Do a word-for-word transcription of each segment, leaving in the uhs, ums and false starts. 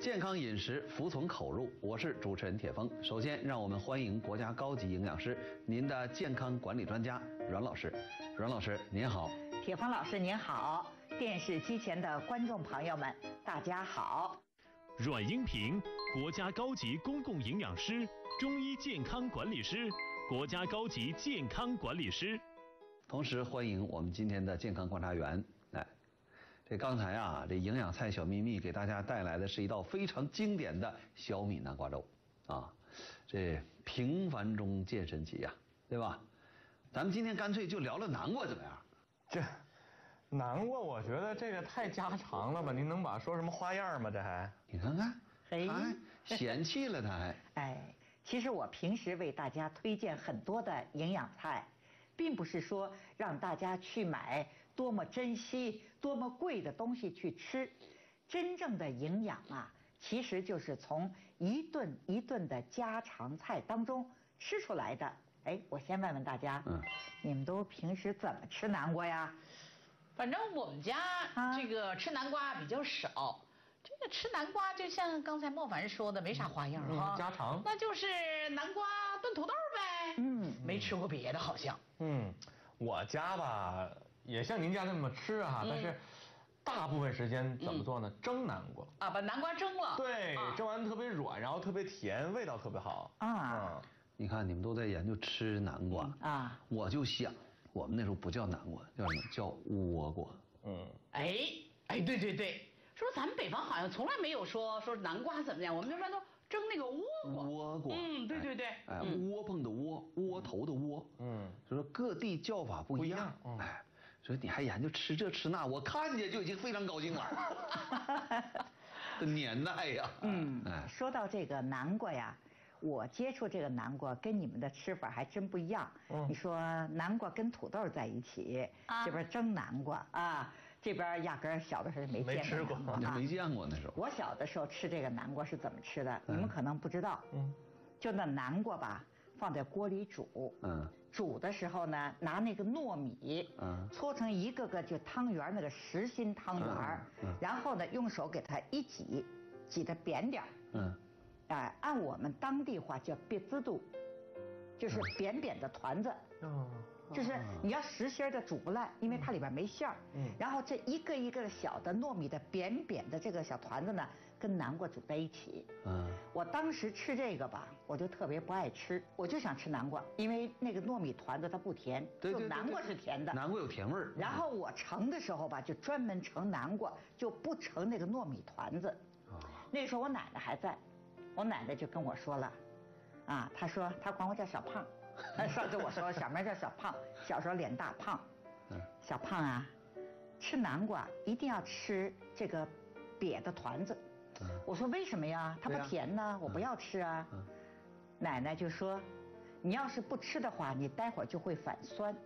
健康饮食服从口入，我是主持人铁峰。首先，让我们欢迎国家高级营养师、您的健康管理专家阮老师。阮老师您好。 铁峰老师您好，电视机前的观众朋友们大家好。 阮英平，国家高级公共营养师、中医健康管理师、国家高级健康管理师。 同时欢迎我们今天的健康观察员。来，这刚才啊，这营养菜小秘密给大家带来的是一道非常经典的小米南瓜粥啊，这平凡中见神奇呀、啊，对吧？咱们今天干脆就聊聊南瓜怎么样？ 这南瓜，我觉得这个太家常了吧？您能把它说什么花样吗？这还你看看， 嘿， 还嫌弃了他还。 哎，其实我平时为大家推荐很多的营养菜，并不是说让大家去买多么珍惜、多么贵的东西去吃。真正的营养啊，其实就是从一顿一顿的家常菜当中吃出来的。哎，我先问问大家，嗯，你们都平时怎么吃南瓜呀？ 反正我们家这个吃南瓜比较少，啊、这个吃南瓜就像刚才莫凡说的，没啥花样啊、 嗯，家常， 那就是南瓜炖土豆呗。嗯，没吃过别的好像。 嗯，我家吧也像您家那么吃啊，嗯、但是大部分时间怎么做呢？嗯、蒸南瓜啊，把南瓜蒸了。 对，啊、蒸完特别软，然后特别甜，味道特别好啊。 嗯，你看你们都在研究吃南瓜啊，我就想。我们那时候不叫南瓜，叫什么？叫倭瓜。 嗯，哎哎，对对对，说咱们北方好像从来没有说说南瓜怎么样，我们那边都蒸那个倭瓜。 倭瓜。 嗯，对对对。 哎，窝棚的窝，窝头的窝。嗯，就说各地叫法不一样。嗯、哎，所以你还研究吃这吃那，我看见就已经非常高兴了。这年代呀。 嗯，哎，说到这个南瓜呀。我接触这个南瓜跟你们的吃法还真不一样。嗯、你说南瓜跟土豆在一起，啊、这边蒸南瓜啊，这边压根儿小的时候没见过。 没吃过， 啊、没见过那时候。 我小的时候吃这个南瓜是怎么吃的？嗯、你们可能不知道。嗯，就那南瓜吧，放在锅里煮。嗯。煮的时候呢，拿那个糯米，嗯，搓成一个个就汤圆那个实心汤圆，嗯嗯、然后呢，用手给它一挤，挤得扁点儿。嗯。哎、呃，按我们当地话叫瘪子肚，就是扁扁的团子。哦。就是你要实心的煮不烂，因为它里边没馅儿。嗯。然后这一个一个小的糯米的扁扁的这个小团子呢，跟南瓜煮在一起。嗯。我当时吃这个吧，我就特别不爱吃，我就想吃南瓜，因为那个糯米团子它不甜， 对对对对， 就南瓜是甜的。 南瓜有甜味儿。 然后我盛的时候吧，就专门盛南瓜，就不盛那个糯米团子。哦。那时候我奶奶还在。我奶奶就跟我说了，啊，她说她管我叫小胖，上次我说小名叫小胖，小时候脸大胖，嗯，小胖啊，吃南瓜一定要吃这个瘪的团子。嗯、我说为什么呀？它不甜呢，啊、我不要吃啊。嗯、奶奶就说，你要是不吃的话，你待会儿就会反酸。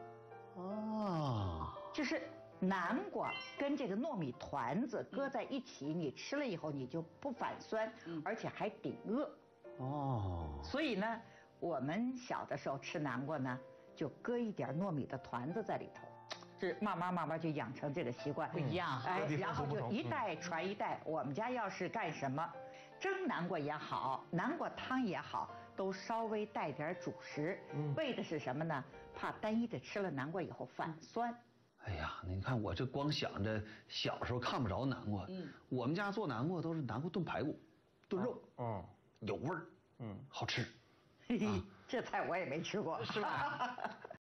哦，就是。南瓜跟这个糯米团子搁在一起，你吃了以后你就不反酸，嗯、而且还顶饿。哦。所以呢，我们小的时候吃南瓜呢，就搁一点糯米的团子在里头，是慢慢慢慢就养成这个习惯。 不一样。 哎，然后就一代传一代。我们家要是干什么，蒸南瓜也好，南瓜汤也好，都稍微带点主食，嗯、为的是什么呢？怕单一的吃了南瓜以后反酸。 哎呀，你看我这光想着小时候看不着南瓜，嗯，我们家做南瓜都是南瓜炖排骨、炖肉，嗯，有味儿，嗯，好吃。 嘿嘿，这菜我也没吃过， 是吧？